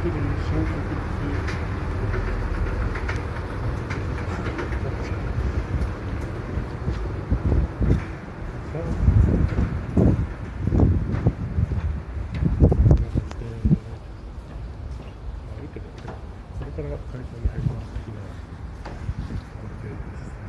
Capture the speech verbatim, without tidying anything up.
る小国立これから会場に入ります的な感じです。